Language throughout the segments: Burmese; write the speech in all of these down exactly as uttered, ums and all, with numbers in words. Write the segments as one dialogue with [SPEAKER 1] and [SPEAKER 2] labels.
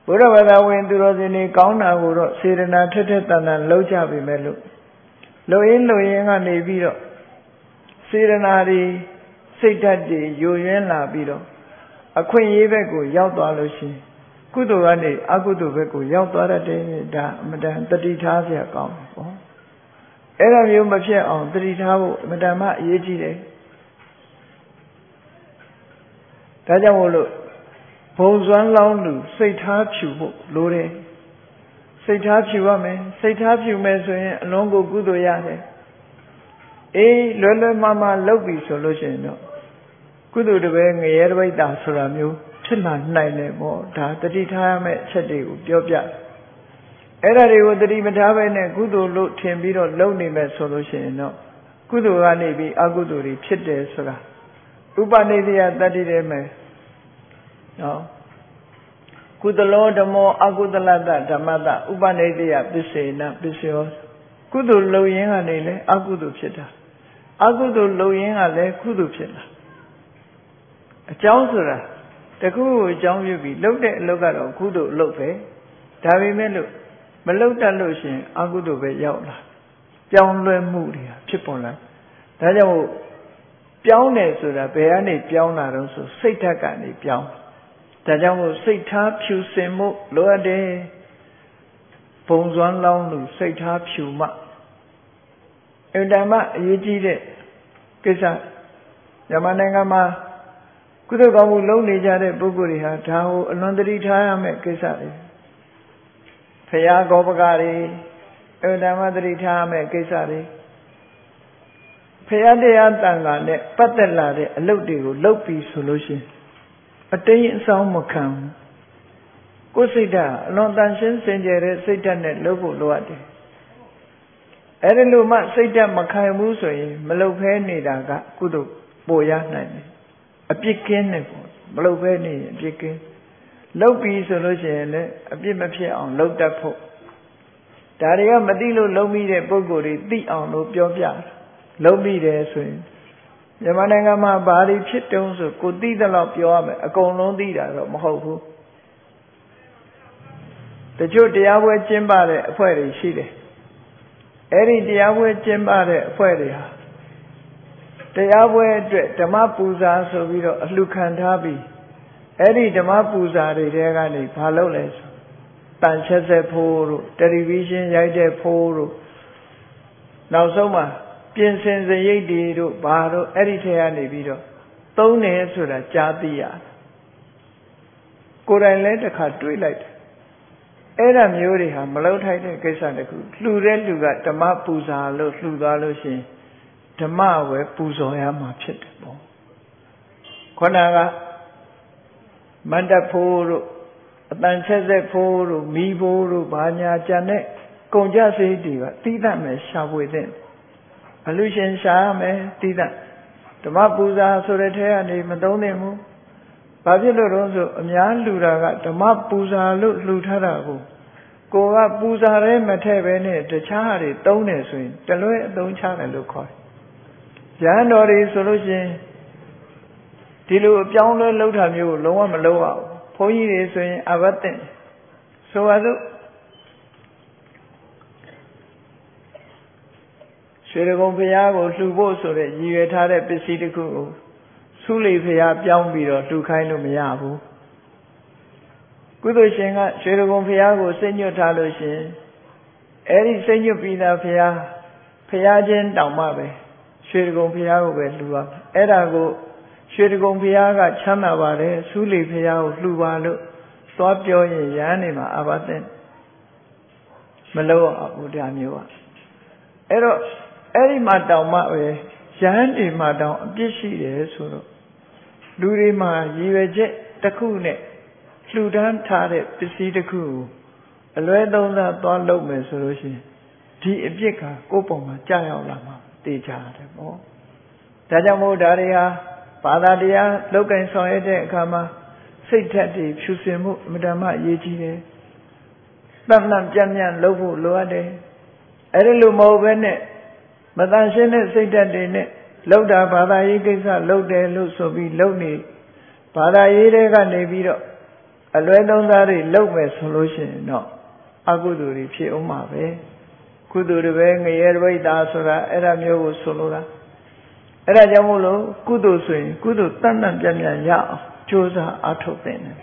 [SPEAKER 1] ဘုရားဘာသာဝင်သူတော်စင်တွေကောင်းတာကိုတော့စေတနာထက်ထက်တန်တန်လုပ်ကြပြီမဲ့လို့လုံရင်းလုံရင်းကနေပြီးတော့စေတနာတွေစိတ်ဓာတ်တွေယိုယွင်းလာပြီးတော့အခွင့်အရေးဘက်ကိုရောက်သွားလို့ရှိရင်ကုသိုလ်ကနေအကုသိုလ်ဘက်ကိုရောက်သွားတတ်တယ်ဒါအမတန်တတိထားเสียကောင်းတယ်ပေါ့အဲ့ဒါမျိုးမဖြစ်အောင်တတိထားဖို့အမတန်မှအရေးကြီးတယ်ဒါကြောင့်မို့လို့ဘုံစွမ်းလောင်းလူစိတ်ထားဖြူဖို့လိုတယ်စိတ်ထားဖြူရမယ်စိတ်ထားဖြူမယ်ဆိုရင်အလုံးကိုကုသိုလ်ရတယ်အေးလွယ်လွယ်မှားမှားလုပ်ပြီဆိုလို့ရှိရင်တော့ကုသိုလ်တပည့်ငရဲတပိတ်တာဆိုတာမျိုးဖြစ်လာနိုင်တယ်ပေါ့ဒါတတိထားရမယ့်အချက်တွေကိုပြောပြအဲ့ဒါတွေကိုတတိမထားပဲနဲ့ကုသိုလ်လို့ထင်ပြီးတော့လုပ်နေမယ်ဆိုလို့ရှိရင်တော့ကုသိုလ်ကနေပြီးအကုသိုလ်တွေဖြစ်တယ်ဆိုတာဥပနိဒေယတတ္တိတဲ့မယ်နော်ကုသလောဓမ္မောအကုသလတ္တဓမ္မတဥပနိဒေယပစ္စေနပစ္စယောကုသိုလ်လုပ်ရင်းကနေလဲအကုသိုလ်ဖြစ်တာအကုသိုလ်လုပ်ရင်းကလည်းကုသိုလ်ဖြစ်တာအကြောင်းဆိုတာတခုကိုအကြောင်းပြုပြီးလုပ်တဲ့အလုပ်ကတော့ကုသိုလ်အလုပ်ပဲဒါပေမဲ့လို့မလုပ်တတ်လို့ရှိရင်အကုသိုလ်ပဲရောက်လာပြောင်းလဲမှုတွေဖြစ်ပေါ်လာဒါကြောင့်ပြောင်းတယ်ဆိုတာဘယ်ကနေပြောင်းလာတော့ဆိုစိတ်ဓာတ်ကနေပြောင်းဒါကြောင့်မို့စိတ်ထားဖြူစင်မှုလိုအပ်တယ်ဘုံစွမ်းလောင်းလို့စိတ်ထားဖြူမှအင်တမအရေးကြီးတဲ့ကိစ္စမြန်မာနိုင်ငံမှာကုသိုလ်ကောင်းမှုလုပ်နေကြတဲ့ပုဂ္ဂိုလ်တွေဟာဒါကိုအလွန်တတိထားရမယ့်ကိစ္စတွေဖရာဂောပကတွေအင်တမတတိထားရမယ့်ကိစ္စတွေဖရာတရားတန်ခါနဲ့ပတ်သက်လာတဲ့အလုပ်တွေကိုလုပ်ပြီးဆိုလို့ရှိရင်အတိမ်အဆောင်မခံကိုယ်စိတ်ဓာတ်အလွန်တန်ရှင်းစင်ကြယ်တဲ့စိတ်ဓာတ်နဲ့လုပ်ဖို့လိုအပ်တယ်အဲ့ဒီလိုမှစိတ်ဓာတ်မခံဘူးဆိုရင်မလုပ်ဖဲနေတာကကုသိုလ်ပိုရနိုင်တယ်အပြစ်ကင်းတယ်ပေါ့မလုပ်ဖဲနေရင်အပြစ်ကင်းလုပ်ပြီးဆိုလို့ရှိရင်လည်းအပြစ်မဖြစ်အောင်လုပ်တတ်ဖို့ဒါတွေကမသိလို့လုပ်မိတဲ့ပုံကိုယ်တွေသိအောင်လို့ပြောပြလုပ်မိတယ်ဆိုရင်မြန်မာနိုင်ငံမှာဘာတွေဖြစ်တုံးဆိုကိုသိတဲ့လောက်ပြောရမယ်အကုန်လုံးသိတာတော့မဟုတ်ဘူးတချို့တရားပွဲကျင်းပတဲ့အဖွဲ့တွေရှိတယ်အဲ့ဒီတရားပွဲကျင်းပတဲ့အဖွဲ့တွေဟာတရားပွဲအတွက်ဓမ္မပူဇာဆိုပြီးတော့အလှခံထားပြီးအဲ့ဒီဓမ္မပူဇာတွေတဲကနေဘာလုပ်လဲဆိုတန်ချက်ဆက်ဖိုးတို့တယ်လီဗီရှင်းရိုက်တဲ့ဖိုးတို့နောက်ဆုံးမှာပြင်ဆင်စရိတ်တွေတို့ဘာတို့အဲ့ဒီထဲကနေပြီးတော့သုံးတယ်ဆိုတာကြားသိရတယ်ကိုယ်တိုင်လည်းတစ်ခါတွေးလိုက်တယ်အဲ့ဒါမျိုးတွေဟာမလုပ်ထိုက်တဲ့ကိစ္စတခုလှူတဲ့လူကဓမ္မပူဇာလို့လှူသွားလို့ရှိရင်ဓမ္မဝယ်ပူဇော်ရမှာဖြစ်တယ်ပေါ့ခေါဏကမန္တဖိုးတို့အတန်ချက်ဆက်ဖိုးတို့မိဖိုးတို့ဘာညာကြံတဲ့ကုန်ကြစိတ်တွေကတိတတ်မယ်ရှာဖွေတဲ့အလူရှင်ရှားမယ်တိတတ်ဓမ္မပူဇာဆိုတဲ့ထဲကနေမသုံးသင့်ဘူးဘာဖြစ်လို့တော့ဆိုအများလှူတာကဓမ္မပူဇာလို့လှူထားတာကိုကိုကပူဇာရဲမထည့်ပဲနဲ့တခြားဟာတွေသုံးတယ်ဆိုရင်တလွဲအသုံးချတယ်လို့ခေါ်တယ်ရဟန်းတော်တွေဆိုလို့ရှိရင်ဒီလိုအပြောင်းလဲလှုပ်တာမျိုးကိုလုံးဝမလုပ်ရဘူးဘုန်းကြီးတွေဆိုရင်အဘတ်တင်ဆိုပါစို့ရွှေဒဂုံဘုရားကိုလှူဖို့ဆိုတဲ့ရည်ရွယ်ထားတဲ့ပစ္စည်းတစ်ခုကိုသုလိဘုရားပြောင်းပြီးတော့လှူခိုင်းလို့မရဘူးကုသိုလ်ရှင်ကရွှေဒဂုံဘုရားကိုစိတ်ညွတ်ထားလို့ရှင်အဲ့ဒီစိတ်ညွတ်ပြီးသားဘုရားဘုရားချင်းတောင်မှပဲရွှေဒဂုံဘုရားကိုပဲလှူရမယ်အဲ့ဒါကိုရွှေဒဂုံဘုရားကချမ်းသာပါတယ်သုလိဘုရားကိုလှူပါလို့သွားပြောရင်ရဟန်းနေမှာအဘသင့်မလို့အောင်ဘုရားမျိုးอ่ะအဲ့တော့အဲ့ဒီမှာတောင်မှပဲရဟန်းတွေမှာတောင်အပြစ်ရှိတယ်ဆိုတော့လူတွေမှာရည်ရွယ်ချက်တစ်ခုနဲ့လှူဒန်းထားတဲ့ပစ္စည်းတစ်ခုကိုအလွဲသုံးစားသွားလုပ်မယ်ဆိုလို့ရှိရင်ဒီအပြစ်ကကိုယ့်ပုံမှာကြာရောက်လာမှာသိကြတယ်ပေါ့ဒါကြောင့်မို့ဒါတွေဟာဘာသာတရားလောက်ကင်ဆောင်ရတဲ့အခါမှာစိတ်ဓာတ်တွေဖြူစင်မှုအမြဲတမ်းအရေးကြီးတယ်တန်တန်ပြန့်ပြန့်လုပ်ဖို့လိုအပ်တယ်အဲ့ဒီလိုမဟုတ်ဘဲနဲ့မတန်ရှင်းတဲ့စိတ်ဓာတ်တွေနဲ့လောက်တာဘာသာရေးကိစ္စလုပ်တယ်လို့ဆိုပြီးလုပ်နေဘာသာရေးတွေကနေပြီးတော့အလွဲသုံးစားတွေလုပ်မယ်ဆိုလို့ရှိရင်တော့အကုသိုလ်တွေဖြစ်အောင်ပါပဲကုသိုလ်တွေပဲငရဲဝိတာဆိုတာအဲ့ဒါမျိုးကိုဆိုလိုတာအဲ့ဒါကြောင့်မို့လို့ကုသိုလ်ဆိုရင်ကုသိုလ်တန်တန်ပြန့်ပြန့်ရအောင်ကြိုးစားအားထုတ်သင့်တယ်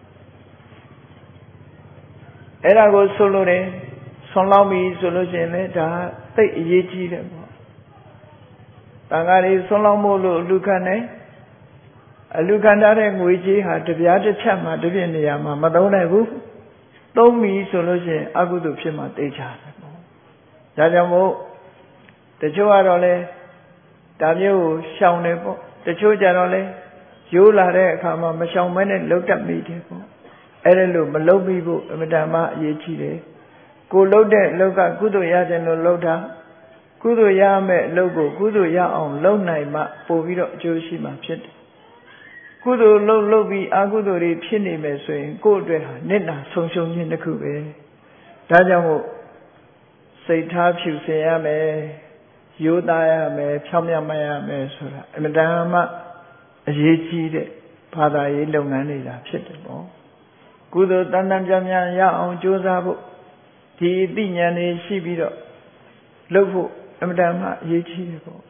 [SPEAKER 1] အဲ့ဒါကိုဆိုလိုတယ်ဆွန်လောင်းပြီဆိုလို့ရှိရင်လည်းဒါသိအရေးကြီးတယ်ပေါ့တန်ခါးလေးဆွန်လောင်းမို့လို့လူခံတယ်အလူခံထားတဲ့ငွေကြေးဟာတပြားတစ်ချက်မှတစ်ပြည့်နေရာမှာမသုံးနိုင်ဘူးသုံးပြီဆိုလို့ရှိရင်အကုသိုလ်ဖြစ်မှသိချတယ်ပေါ့ဒါကြောင့်မို့တချို့ကတော့လေဒါမျိုးကိုရှောင်တယ်ပေါ့တချို့ကြတော့လေရိုးလာတဲ့အခါမှာမရှောင်မဲနဲ့လှုပ်တတ်မိတယ်ပေါ့အဲ့ဒါလို့မလှုပ်ပြီးဖို့အမှန်တမ်းအရေးကြီးတယ်ကိုလှုပ်တဲ့လှုပ်ကကုသိုလ်ရခြင်းလို့လှုပ်တာကုသိုလ်ရမယ်လှုပ်ကိုကုသိုလ်ရအောင်လှုပ်နိုင်မှပို့ပြီးတော့အကျိုးရှိမှဖြစ်တယ်ကုသိုလ်လှုပ်လှုပ်ပြီးအကုသိုလ်တွေဖြစ်နေမယ်ဆိုရင်ကိုယ့်အတွက်ဟာနစ်နာဆုံးရှုံးခြင်းတစ်ခုပဲဒါကြောင့်မို့စိတ်ထားဖြူစင်ရမယ်ရိုးသားရမယ်ဖြောင်းမြတ်မရမယ်ဆိုတာအမှန်တမ်းမှအရေးကြီးတဲ့ဘာသာရေးလုပ်ငန်းတွေတာဖြစ်တယ်ပေါ့ကုသိုလ်တန်တန်ပြန့်ပြန့်ရအောင်ကြိုးစားဖို့ဒီအသိဉာဏ်တွေရှိပြီးတော့လုပ်ဖို့အမှန်တမ်းမှအရေးကြီးတယ်ပေါ့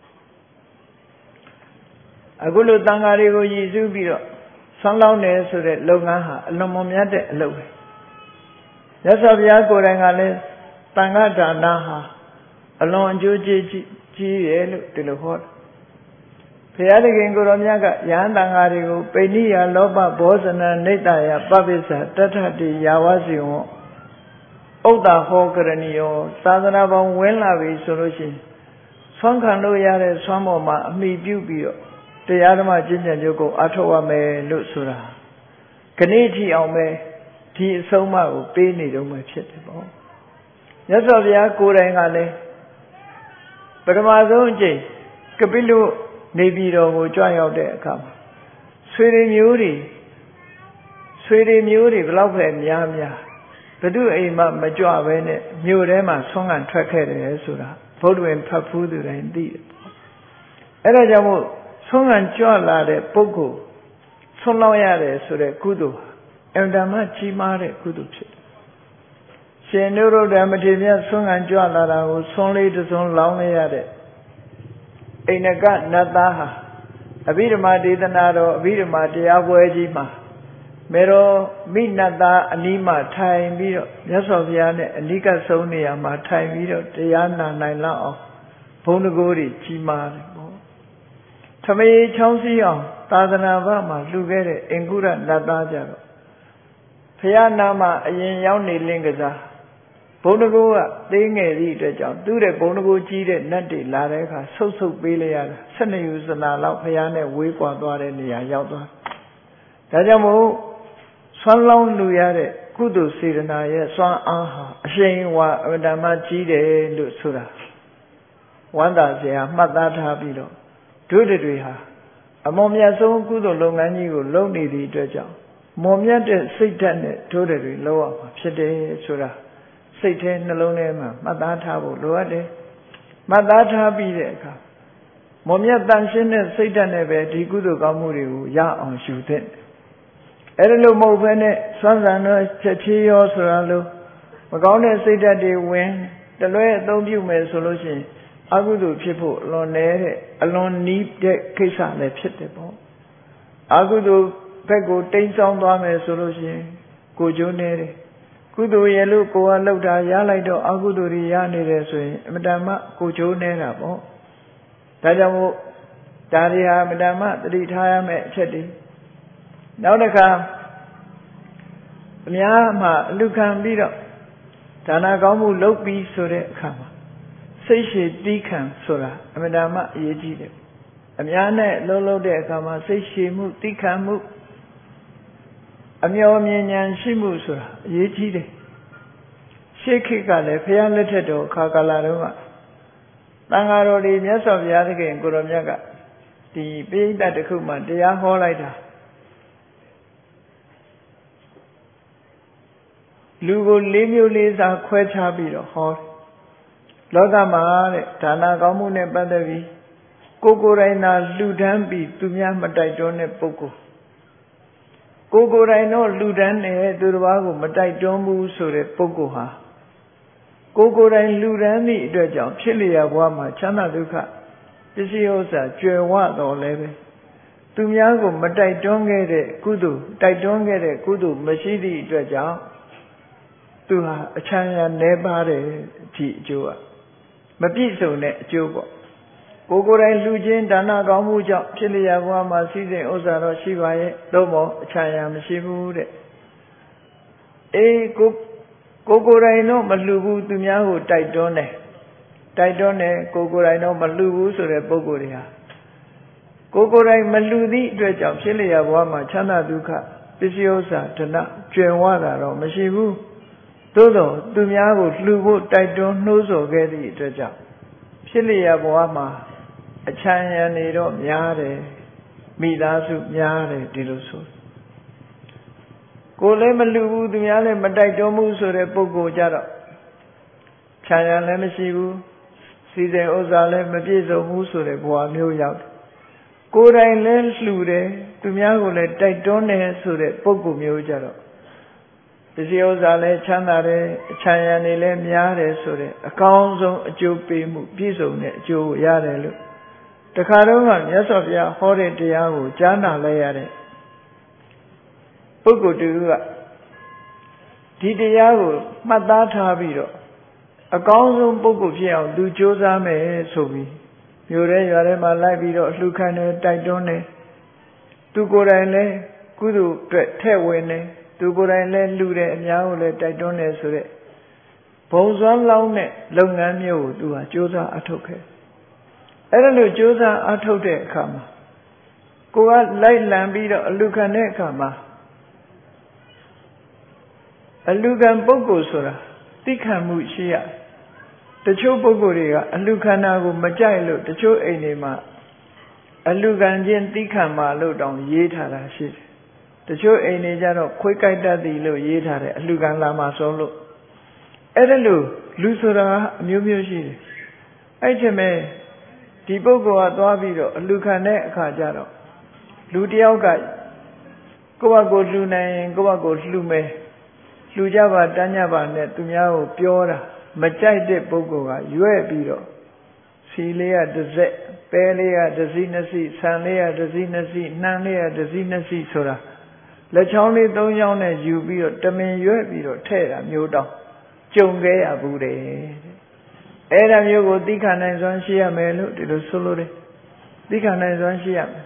[SPEAKER 1] အခုလိုတန်ခါးတွေကိုရည်စူးပြီးတော့ဆောင်းလောင်းတယ်ဆိုတဲ့လုပ်ငန်းဟာအလွန်မွန်မြတ်တဲ့အလုပ်ပဲမြတ်စွာဘုရားကိုယ်တိုင်ကလည်းတန်ခါးဒါနဟာအလွန်အကျိုးကြီးကြီးတယ်လို့ဒီလိုဟောတယ်ဘုရားသခင်ကိုယ်တော်မြတ်ကယဟန်တန်ခါးတွေကိုပိဏိယလောဘဘောဇနနိတ္တယပပိစ္ဆာတထတိယာဝစီဝံဥဒ္ဒဟောကရဏီယောသာသနာပေါင်းဝင်လာပြီဆိုလို့ရှိရင်ဆွမ်းခံလို့ရတဲ့ဆွမ်းပေါ်မှာအမိပြုပြီးတော့တရားဓမ္မကျင့်ကြံကြုတ်ကိုအထောက်ရမယ်လို့ဆိုတာခဏိထီအောင်ပဲဒီအဆုံးအမကိုပေးနေတော့မှဖြစ်တယ်ပေါ့မြတ်စွာဘုရားကိုယ်တိုင်ကလည်းပထမဆုံးအကြိမ်ကပိလုနေပြည်တော်ကိုကြွရောက်တဲ့အခါမှာဆွေတွေမျိုးတွေဆွေတွေမျိုးတွေဘလောက်ပဲများများဘု து အိမ်မှာမကြွပဲနဲ့မြို့ထဲမှာဆွမ်းခံထွက်ခဲ့တယ်ဆိုတာဘုဒ္ဓဝင်ဖတ်ဖူးသူတိုင်းသိတယ်ပေါ့အဲ့ဒါကြောင့်မို့ဆွမ်းခံကြွလာတဲ့ပုဂ္ဂိုလ်ဆွမ်းလောက်ရတယ်ဆိုတဲ့ကုသိုလ်အမှန်တမ်းကြီးမားတဲ့ကုသိုလ်ဖြစ်တယ်ရှင်နုရုဒ္ဓမထေရမြတ်ဆွမ်းခံကြွလာတာကိုဆွမ်းလေးတစ်စုံလောင်းလိုက်ရတဲ့အိန္ဒကနတ်သားဟာအဘိဓမ္မာဒေသနာတော်အဘိဓမ္မာတရားပွဲကြီးမှာမေတော်မိနတ်သားအနီးမှာထိုင်ပြီးတော့မြတ်စွာဘုရားနဲ့အနိကဆုံးနေရာမှာထိုင်ပြီးတော့တရားနာနိုင်လောက်အောင်ဘုန်းတကိုးတွေကြီးမားတယ်ပေါ့ထမေချောင်းစည်းအောင်သာသနာ့ဘမှာလှူခဲ့တဲ့အင်္ဂုရနတ်သားကြတော့ဘုရားနာမှာအရင်ရောက်နေလင်းကစားဘုန်းတကိုးကသေးငယ်သည့်အတွက်ကြောင့်သူ့တဲ့ဘုန်းတကိုးကြီးတဲ့နတ်တွေလာတဲ့အခါဆုတ်ဆုတ်ပေးလိုက်ရတာ၁၂ယူဇနာလောက်ဘုရားနဲ့ဝေးကွာသွားတဲ့နေရာရောက်သွားဒါကြောင့်မို့ဆွမ်းလောင်းလူရတဲ့ကုသိုလ်စေတနာရဲ့စွမ်းအားဟာအရှိန်ဝါအမှန်တမ်းကြီးတယ်လို့ဆိုတာဝမ်းသာစရာမှတ်သားထားပြီးတော့တို့တွေဟာအမောမြတ်ဆုံးကုသိုလ်လုပ်ငန်းကြီးကိုလုပ်နေသည့်အတွက်ကြောင့်မော်မြတ်တဲ့စိတ်ဓာတ်နဲ့တို့တွေလုပ်ရမှာဖြစ်တယ်ဆိုတာစိတ်ထဲနှလုံးထဲမှာမှတ်သားထားဖို့လိုအပ်တယ်မှတ်သားထားပြီးတဲ့အခါမော်မြတ်တန်ရှင်းတဲ့စိတ်ဓာတ်နဲ့ပဲဒီကုသိုလ်ကောင်းမှုတွေကိုရအောင်ယူသင့်တယ်အဲ့ဒါလို့မဟုတ်ဘဲနဲ့စွမ်းစံတော့ချက်ချေရောဆိုတာလို့မကောင်းတဲ့စိတ်ဓာတ်တွေဝင်တလွဲအသုံးပြုမယ်ဆိုလို့ရှိရင်အကုသိုလ်ဖြစ်ဖို့အလွန်နည်းတဲ့အလွန်နီးတဲ့ကိစ္စလည်းဖြစ်တယ်ပေါ့အကုသိုလ်ဘက်ကိုတိမ်ဆောင်းသွားမယ်ဆိုလို့ရှိရင်ကိုကျိုးနေတယ်ကုသိုလ်ရဲ့လို့ကိုယ်ကလှုပ်တာရလိုက်တော့အကုသိုလ်တွေရနေတယ်ဆိုရင်အမတန်မှကိုကျိုးနေတာပေါ့ဒါကြောင့်မို့ဒါတွေဟာအမတန်မှသတိထားရမယ့်အချက်တွေနောက်တစ်ခါအများမှာအလူခံပြီးတော့ဒါနကောင်းမှုလုပ်ပြီးဆိုတဲ့အခါမှာစိတ်ရှည်တီးခံဆိုတာအမှန်တမ်းအရေးကြီးတယ်အများနဲ့လုံးလုံးတဲ့အခါမှာစိတ်ရှည်မှုတီးခံမှုအမျှော်မြင်ဉာဏ်ရှိမှုဆိုတာအရေးကြီးတယ်ရှေးခေတ်ကလည်းဘုရားလက်ထက်တော်အခါကာလတုန်းကသံဃာတော်တွေမြတ်စွာဘုရားသခင်ကိုရောမြတ်ကဒီပိဋကတ်တစ်ခုမှတရားဟောလိုက်တာလူကိုလေးမျိုးလေးစားခွဲခြားပြီးတော့ဟောလောကမှာတဲ့ဒါနကောင်းမှုနဲ့ပတ်သက်ပြီးကိုကိုယ်တိုင်သာလှူဒန်းပြီးသူများမတိုက်တွန်းတဲ့ပုဂ္ဂိုလ်ကိုကိုယ်တိုင်တော့လူတန်းနဲ့သူတစ်ပါးကိုမတိုက်တွန်းဘူးဆိုတဲ့ပုဂ္ဂိုလ်ဟာကိုကိုယ်တိုင်လူတန်းသည့်အတွက်ကြောင့်ဖြစ်လျက်ဘဝမှာချမ်းသာဒုက္ခပစ္စည်းဥစ္စာကြွယ်ဝတော်လဲပဲသူများကိုမတိုက်တွန်းခဲ့တဲ့ကုသိုလ်တိုက်တွန်းခဲ့တဲ့ကုသိုလ်မရှိသည့်အတွက်ကြောင့်သူဟာအချမ်းရနေပါတယ်ဒီအကျိုးကမပြည့်စုံတဲ့အကျိုးပေါ့ကိုကိုယ်တိုင်လူချင်းဒါနကောင်းမှုကြောင့်ဖြစ်လျက်ဘဝမှာစီစဉ်ဥစ္စာတော့ရှိပါရဲ့သို့မဟုတ်အချမ်းရမရှိဘူးတဲ့အေးကိုကိုကိုယ်တိုင်တော့မလှူဘူးသူများကိုတိုက်တွန်းတယ်တိုက်တွန်းတယ်ကိုကိုယ်တိုင်တော့မလှူဘူးဆိုတဲ့ပုဂ္ဂိုလ်တွေဟာကိုကိုယ်တိုင်မလှူသည့်အတွက်ကြောင့်ဖြစ်လျက်ဘဝမှာချမ်းသာဒုက္ခပစ္စည်းဥစ္စာဒနာကျွယ်ဝတာတော့မရှိဘူးသို့သောသူများကိုလှူဖို့တိုက်တွန်းနှိုးဆော်ခဲ့သည့်အတွက်ကြောင့်ဖြစ်လျက်ဘဝမှာအချမ်းရံနေတော့များတယ်မိသားစုများတယ်ဒီလိုဆိုကိုလည်းမလှူဘူးသူများလည်းမတိုက်တွန်းဘူးဆိုတဲ့ပုဂ္ဂိုလ်ကြတော့ချမ်းရံလည်းမရှိဘူးစီစဉ်ဥစ္စာလည်းမပြည့်စုံဘူးဆိုတဲ့ဘဝမျိုးရောက်တယ်ကိုယ်တိုင်လည်းလှူတယ်သူများကိုလည်းတိုက်တွန်းတယ်ဆိုတဲ့ပုဂ္ဂိုလ်မျိုးကြတော့ပစ္စည်းဥစ္စာလည်းချမ်းသာတယ်အချမ်းရံနေလည်းများတယ်ဆိုတဲ့အကောင်းဆုံးအကျိုးပေးမှုပြည့်စုံတဲ့အကျိုးကိုရတယ်လို့တခါတော့ကမြတ်စွာဘုရားဟောတဲ့တရားကိုကြားနာလိုက်ရတဲ့ပုဂ္ဂိုလ်တူကဒီတရားကိုမှတ်သားထားပြီးတော့အကောင်းဆုံးပုဂ္ဂိုလ်ဖြစ်အောင်သူကြိုးစားမယ်ဆိုပြီးမြို့ရဲရွာထဲမှာလိုက်ပြီးတော့လှူခံတယ်တိုက်တွန်းတယ်သူကိုယ်တိုင်လည်းကုသိုလ်အတွက်ထဲ့ဝင်တယ်သူကိုယ်တိုင်လည်းလှူတယ်အများကိုလည်းတိုက်တွန်းတယ်ဆိုတဲ့ဘုံစွမ်းလောင်းတဲ့လုပ်ငန်းမျိုးကိုသူဟာကြိုးစားအထောက်ခဲ့အဲ့ဒါလို့ကြိုးစားအထောက်တဲ့အခါမှာကိုကလိုက်လံပြီးတော့အလှူခံတဲ့အခါမှာအလှူခံပုဂ္ဂိုလ်ဆိုတာသိခံမှုရှိရတချို့ပုဂ္ဂိုလ်တွေကအလှူခံတာကိုမကြိုက်လို့တချို့အိမ်တွေမှာအလှူခံခြင်းသိခံမှလို့တောင်ရေးထားတာရှိတယ်တချို့အိမ်တွေကျတော့ခွေးကြိုက်တတ်သည်လို့ရေးထားတယ်အလှူခံလာမှဆုံးလို့အဲ့ဒါလို့လူဆိုတာအမျိုးမျိုးရှိတယ်အဲ့ဒီမဲ့ဒီပုဂ္ဂိုလ်ကသွားပြီးတော့အလှူခံတဲ့အခါကျတော့လူတယောက်ကကိုယ့်ဘက်ကိုလှူနိုင်ရင်ကိုယ့်ဘက်ကိုလှူမယ်လှူကြပါတန်းကြပါနဲ့သူများကိုပြောတာမကြိုက်တဲ့ပုဂ္ဂိုလ်ကရွဲ့ပြီးတော့စီလေးကတစ်စက်ပဲလေးကတစ်စီးနှစ်စီးဆန်လေးကတစ်စီးနှစ်စီးနှမ်းလေးကတစ်စီးနှစ်စီးဆိုတာလက်ချောင်းလေးသုံးချောင်းနဲ့ယူပြီးတော့တမင်ရွဲ့ပြီးတော့ထဲ့တာမျိုးတောင်ကြုံခဲ့ရဘူးတဲ့အဲ့ဒါမျိုးကိုသိခံနိုင်စွမ်းရှိရမယ်လို့ဒီလိုဆိုလိုတယ်သိခံနိုင်စွမ်းရှိရမယ်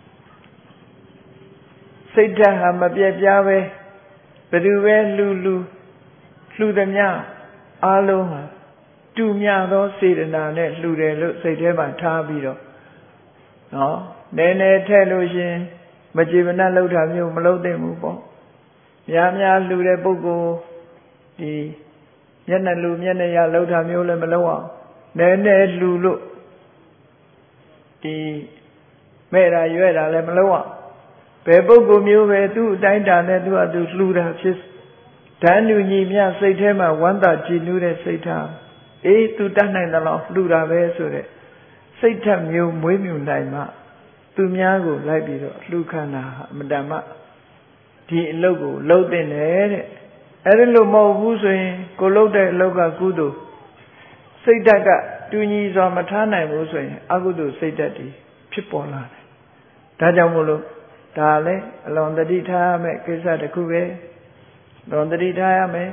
[SPEAKER 1] စိတ်ဓာတ်ဟာမပြတ်ပြားပဲဘယ်သူပဲလှူလှူလှူသည်များအားလုံးဟာတူမြသောစေတနာနဲ့လှူတယ်လို့စိတ်ထဲမှာထားပြီးတော့နော်နည်းနည်းထည့်လို့ရှင်မကြေမနပ်လောက်တာမျိုးမလုပ်သင့်ဘူးပေါ့များများလှူတဲ့ပုဂ္ဂိုလ်ဒီမျက်နှာလူမျက်နှာရလောက်တာမျိုးလည်းမလုပ်အောင်နည်းနည်းလှူလို့ဒီမဲ့တာရွဲ့တာလည်းမလုပ်အောင်ဘယ်ပုဂ္ဂိုလ်မျိုးပဲသူ့အတိုင်းတာနဲ့သူ့အတူလှူတာဖြစ်ဓာန်လူညီမြစိတ်ထဲမှာဝမ်းသာကြည်နူးတဲ့စိတ်ထားအေးသူတတ်နိုင်တယ်လို့လှူတာပဲဆိုတဲ့စိတ်ထက်မျိုးမွေးမြူနိုင်မှသူများကိုလိုက်ပြီးတော့လှူခံတာအမတန်မှဒီအလုပ်ကိုလုပ်တဲ့နဲ့တဲ့အဲ့ဒါလို့မဟုတ်ဘူးဆိုရင်ကိုလုပ်တဲ့အလုပ်ကကုသိုလ်စိတ်ဓာတ်ကတူညီစွာမထားနိုင်ဘူးဆိုရင်အကုသိုလ်စိတ်ဓာတ်တွေဖြစ်ပေါ်လာတယ်ဒါကြောင့်မို့လို့ဒါလည်းအလွန်တတိထားရမယ့်ကိစ္စတစ်ခုပဲလွန်တတိထားရမယ်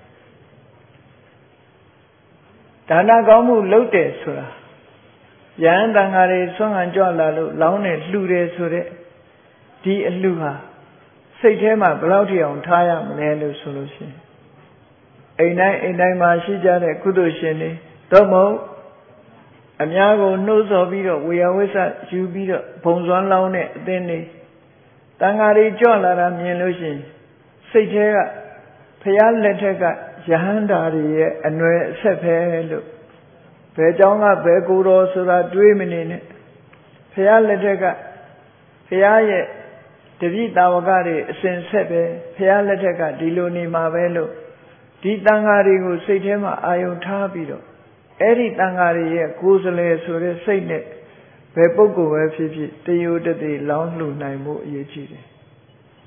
[SPEAKER 1] ဒါနကောင်းမှုလုပ်တယ်ဆိုတာယဟန်တန်ဃာတွေဆွမ်းခံကြွလာလို့လောင်းနဲ့လှူတယ်ဆိုတဲ့ဒီအလှူဟာစိတ်ထဲမှာဘယ်လောက်ထိအောင်ထားရမလဲလို့ဆိုလို့ရှိရင်အိမ်တိုင်းအိမ်တိုင်းမှာရှိကြတဲ့ကုသိုလ်ရှင်တွေတော့မဟုတ်အများကိုနှိုးဆော်ပြီးတော့ဝေယဝိဆယူပြီးတော့ဘုံစွမ်းလောင်းတဲ့အသင်းတွေတန်ဃာတွေကြွလာတာမြင်လို့ရှိရင်စိတ်ထဲကဖျားလက်ထက်ကယဟန္တာတွေရဲ့အနွယ်အဆက်ပဲလို့ဘယ်เจ้าကဘယ်ကိုယ်တော်ဆိုတာတွေးမနေနဲ့ဖျားလက်ထက်ကဖျားရဲ့တပည့်တာဝကတွေအစဉ်ဆက်ပဲဖျားလက်ထက်ကဒီလိုနေမှာပဲလို့ဒီတန်ဃာတွေကိုစိတ်ထဲမှာအာယုံထားပြီးတော့အဲ့ဒီတန်ဃာတွေရဲ့ကိုယ်စလဲဆိုတဲ့စိတ်နဲ့ဘယ်ပုဂ္ဂိုလ်ပဲဖြစ်ဖြစ်တယုတတိလောင်းလှူနိုင်မှုအရေးကြီးတယ်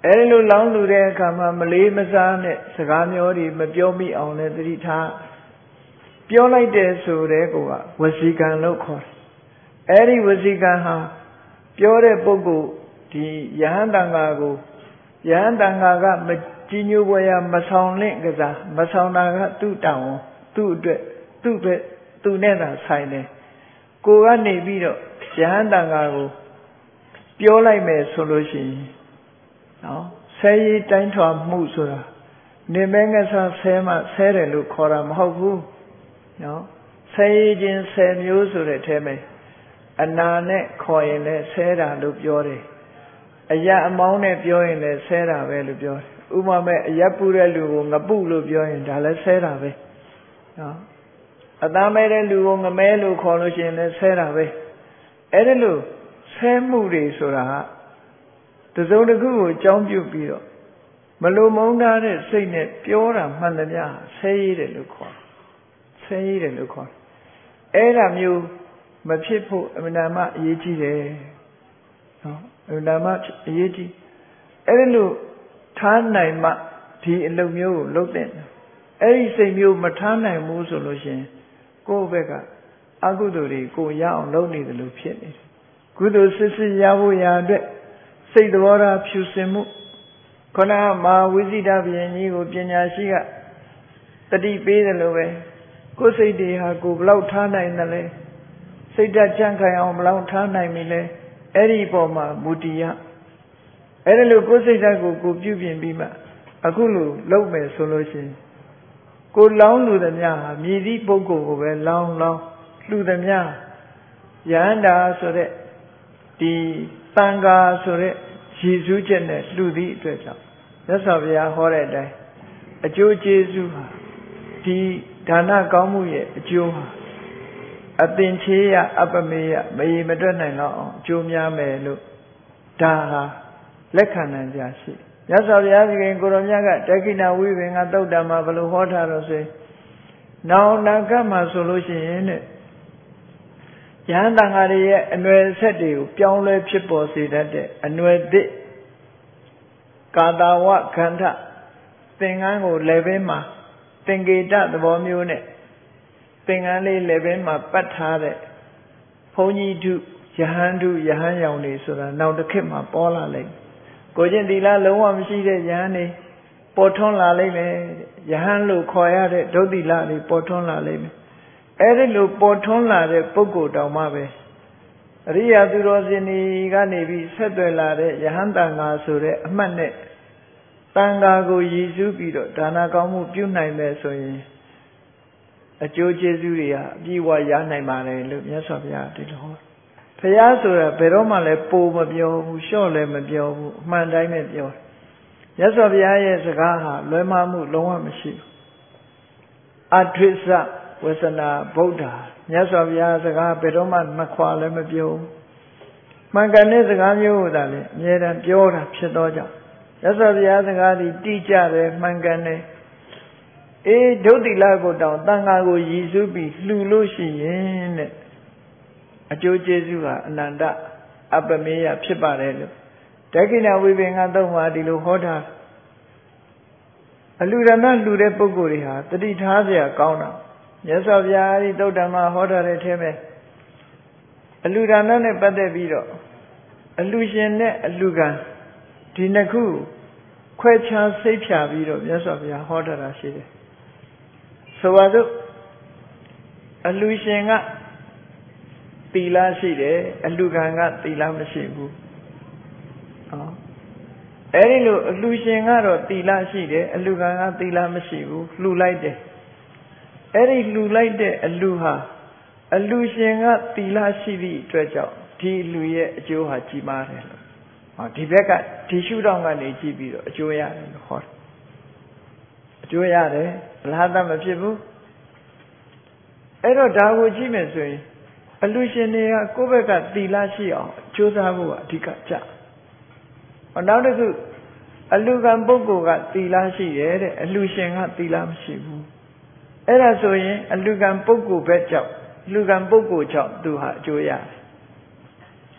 [SPEAKER 1] အဲ့လိုလောင်းလူတဲ့အခါမှာမလေးမစားနဲ့စကားမျိုးတွေမပြောမိအောင်လည်းသတိထားပြောလိုက်တဲ့ဆိုတဲ့ကောဝစီကံလို့ခေါ်တယ်အဲ့ဒီဝစီကံဟာပြောတဲ့ပုဂ္ဂိုလ်ဒီယဟန်တန်ဃာကိုယဟန်တန်ဃာကမကြီးညိုပွဲရမဆောင်လင့်ကစားမဆောင်တာကသူ့တောင်းသူ့အတွက်သူ့ပဲသူနဲ့သာဆိုင်တယ်ကိုကနေပြီးတော့ယဟန်တန်ဃာကိုပြောလိုက်မယ်ဆိုလို့ရှိရင်နော်ဆဲရီတိုင်းထွာမှုဆိုတာနေမဲငဆဆဲမှဆဲတယ်လို့ခေါ်တာမဟုတ်ဘူးနော်ဆဲရီချင်းဆဲမျိုးဆိုတဲ့အထဲမှာအနာနဲ့ခေါ်ရင်လည်းဆဲတာလို့ပြောတယ်အရာအမောင်းနဲ့ပြောရင်လည်းဆဲတာပဲလို့ပြောတယ်ဥပမာမဲ့အရက်ပူတဲ့လူကိုငပုလို့ပြောရင်ဒါလည်းဆဲတာပဲနော်အသားမဲတဲ့လူကိုငမဲလို့ခေါ်လို့ရှိရင်လည်းဆဲတာပဲအဲ့ဒါလို့ဆဲမှုတွေဆိုတာဟာတစုံတစ်ခုကိုအကြောင်းပြုပြီးတော့မလိုမုန်းထားတဲ့စိတ်နဲ့ပြောတာမှန်သမျှဆဲရည်တယ်လို့ခေါ်တယ်ဆဲရည်တယ်လို့ခေါ်တယ်အဲ့ဒါမျိုးမဖြစ်ဖို့အမှန်တမ်းအရေးကြီးတယ်နော်အမှန်တမ်းအရေးကြီးအဲ့ဒါလို့ထားနိုင်မှဒီအလုပ်မျိုးကိုလုပ်တဲ့အဲ့ဒီစိတ်မျိုးမထားနိုင်ဘူးဆိုလို့ရှိရင်ကိုယ့်ဘက်ကအကုသိုလ်တွေကိုရအောင်လုပ်နေတယ်လို့ဖြစ်နေတယ်ကုသိုလ်စစ်စစ်ရဖို့ရာအတွက်စိတ်တော်ရာဖြူစင်မှုခဏမာဝိဇိတဘုရင်ကြီးကိုပညာရှိကတတိပေးတယ်လို့ပဲကိုယ်စိတ်တွေဟာကိုယ်ဘလောက်ထားနိုင်တယ်လဲစိတ်ဓာတ်ကြံ့ခိုင်အောင်ဘလောက်ထားနိုင်ပြီလဲအဲ့ဒီပေါ်မှာမူတည်ရအဲ့ဒါလို့ကိုယ်စိတ်ဓာတ်ကိုကိုပြုပြင်ပြီးမှအခုလိုလုပ်မယ်ဆိုလို့ရှိရင်ကိုလောင်းလူသမျှဟာမြည်သည့်ပုဂ္ဂိုလ်ကိုပဲလောင်းလောင်းလူသမျှယန္တာဆိုတဲ့ဒီသံဃာဆိုတဲ့ရည်စူးချက်နဲ့လှူသည့်အတွက်ကြောင့်မြတ်စွာဘုရားဟောတဲ့အတိုင်းအကျိုးကျေးဇူးဟာဒီဒါနကောင်းမှုရဲ့အကျိုးဟာအသင်္ချေယအပမေယမရေမတွက်နိုင်တော့အောင်အကျိုးများမယ်လို့ဒါဟာလက်ခံနိုင်ကြရှိမြတ်စွာဘုရားရှင်ကိုရောမြတ်ကတက္ကိဏဝိပင်ကသုတ်တံမှာဘယ်လိုဟောထားတော့ဆိုရင်နောင်နာကမှာဆိုလို့ရှိရင်တဲ့ယဟန်တန်ဃာတွေရဲ့အနွယ်ဆက်တွေကိုပြောင်းလဲဖြစ်ပေါ်စေတတ်တဲ့အနွယ်သစ်ကာတာဝခန္ဓာသင်္ကန်းကိုလည်းပဲမှာသင်္ကေတသဘောမျိုးနဲ့သင်္ကန်းလေးလည်းပဲမှာပတ်ထားတဲ့ဘုန်းကြီးတုယဟန်တုယဟန်ရောင်တွေဆိုတာနောက်တစ်ခေတ်မှာပေါ်လာလိမ့်ကိုကျင့်သီလလုံးဝမရှိတဲ့ယဟန်တွေပေါ်ထွန်းလာလိမ့်မယ်ယဟန်လို့ခေါ်ရတဲ့ဒုတိလတွေပေါ်ထွန်းလာလိမ့်မယ်အဲ့ဒီလိုပေါ်ထွန်းလာတဲ့ပုဂ္ဂိုလ်တောင်မှပဲအရိယာသူတော်စင်တွေကနေပြီးဆက်သွယ်လာတဲ့ယဟန်တန်ဃာဆိုတဲ့အမှတ်နဲ့တန်ဃာကိုရည်စူးပြီးတော့ဒါနကောင်းမှုပြုနိုင်မယ်ဆိုရင်အကျိုးကျေးဇူးတွေဟာအပြည့်အဝရနိုင်ပါတယ်လို့မြတ်စွာဘုရားဒီလိုဟောဘုရားဆိုတာဘယ်တော့မှလည်းပိုမပြောဘူးလျှော့လည်းမပြောဘူးအမှန်တိုင်းပဲပြောတယ်မြတ်စွာဘုရားရဲ့စကားဟာလွဲမှားမှုလုံးဝမရှိဘူးအထွစ္စဝေစနာဗုဒ္ဓမြတ်စွာဘုရားစကားဘယ်တော့မှမခွာလည်းမပြောဘူးမှန်ကန်တဲ့စကားမျိုးကိုသာလေအမြဲတမ်းပြောတာဖြစ်တော့ကြောင့်မြတ်စွာဘုရားစကားဒီတိကျတယ်မှန်ကန်တယ်အေးဒုတိလကိုတောင်တန်ခါကိုရည်စူးပြီးလှူလို့ရှိရင်တဲ့အကျိုးကျေးဇူးဟာအနန္တအပမေယဖြစ်ပါတယ်လို့တက္ကိဏဝိပင်ကသုံးပါဒီလိုဟောတာအလှူဒါနလှူတဲ့ပုဂ္ဂိုလ်တွေဟာတတိထားเสียကောင်းတာမြတ်စွာဘုရားဒီသုတ္တမဟောထားတဲ့အထဲမှာအလှူဒါနနဲ့ပတ်သက်ပြီးတော့အလှူရှင်နဲ့အလှူခံဒီနှစ်ခုခွဲခြားစိတ်ဖြာပြီးတော့မြတ်စွာဘုရားဟောထားတာရှိတယ်ဆိုပါစို့အလှူရှင်ကသီလရှိတယ်အလှူခံကသီလမရှိဘူးဟောအဲ့ဒီလိုအလှူရှင်ကတော့သီလရှိတယ်အလှူခံကသီလမရှိဘူးလှူလိုက်တယ်အဲ့ဒီလှူလိုက်တဲ့အလှူဟာအလှူရှင်ကသီလရှိသည့်အတွက်ကြောင့်ဒီလူရဲ့အကျိုးဟာကြီးမားတယ်လို့ဟောဒီဘက်ကဒီရှုထောင့်ကနေကြည့်ပြီးတော့အကျိုးရတယ်လို့ဟောတယ်အကျိုးရတယ်ဘလားတမဖြစ်ဘူးအဲ့တော့ဒါကိုကြည့်မယ်ဆိုရင်အလှူရှင်တွေကကိုယ့်ဘက်ကသီလရှိအောင်ကြိုးစားဖို့ကအဓိကကြဟောနောက်တစ်ခုအလှူခံပုဂ္ဂိုလ်ကသီလရှိတယ်တဲ့အလှူရှင်ကသီလမရှိဘူးအဲ့ဒါဆိုရင်အလှူခံပုဂ္ဂိုလ်ဘက်ကြောင့်လူခံပုဂ္ဂိုလ်ကြောင့်သူဟာအကျိုးရတယ်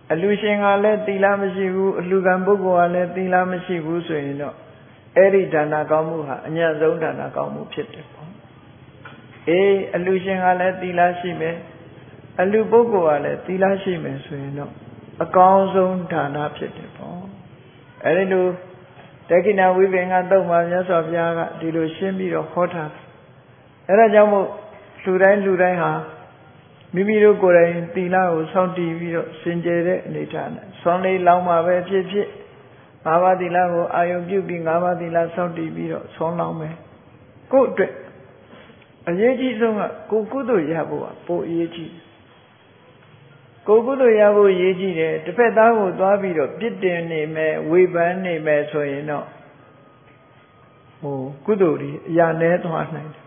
[SPEAKER 1] အလူရှင်ကလည်းသီလမရှိဘူးအလူကံပုဂ္ဂိုလ်ကလည်းသီလမရှိဘူးဆိုရင်တော့အဲ့ဒီဒါနကောင်းမှုဟာအညံ့ဆုံးဒါနကောင်းမှုဖြစ်တယ်ပေါ့အေးအလူရှင်ကလည်းသီလရှိမယ်အလူပုဂ္ဂိုလ်ကလည်းသီလရှိမယ်ဆိုရင်တော့အကောင်းဆုံးဒါနဖြစ်တယ်ပေါ့အဲ့ဒီလိုတက္ကိဏဝိပင်္ဂသုတ်မှာမြတ်စွာဘုရားကဒီလိုရှင်းပြီးတော့ဟောထားတယ်အဲ့ဒါကြောင့်မို့လူတိုင်းလူတိုင်းဟာမိမိတို့ကိုယ်တိုင်သီလကိုစောင့်တည်ပြီးတော့စင်ကြယ်တဲ့အနေထားနဲ့ဆွမ်းလေးလောင်းမှာပဲဖြစ်ဖြစ်ငါးပါးသီလကိုအာယုံပြုပြီးငါးပါးသီလစောင့်တည်ပြီးတော့ဆွမ်းလောင်းမယ်ကိုယ့်အတွက်အရေးကြီးဆုံးကကိုယ်ကုသိုလ်ရဖို့ကပိုအရေးကြီးကိုယ်ကုသိုလ်ရဖို့အရေးကြီးတယ်တစ်ဖက်သားကိုသွားပြီးတော့ပြစ်တင်နေမယ်ဝေဖန်နေမယ်ဆိုရင်တော့ဟိုကုသိုလ်ကြီးအရာနည်းသွားနိုင်တယ်